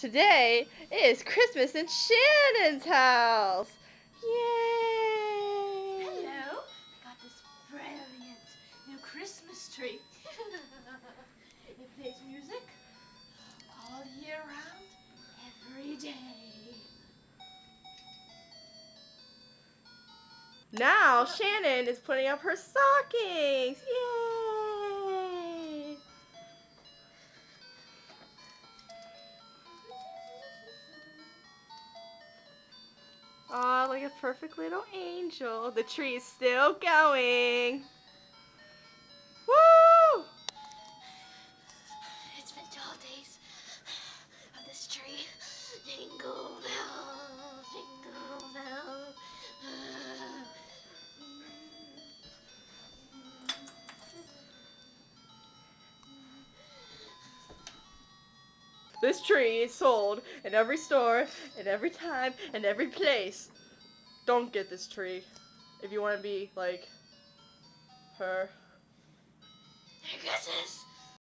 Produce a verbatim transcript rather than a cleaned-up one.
today is Christmas in Shannon's house. Yay! Hello. I got this brilliant new Christmas tree. It plays music all year round, every day. Now Shannon is putting up her stockings. Yay! Aw, like a perfect little angel. The tree is still going. Woo! It's been twelve days of this tree. Jingle bells, jingle bells. This tree is sold in every store, in every time, in every place. Don't get this tree if you want to be like her.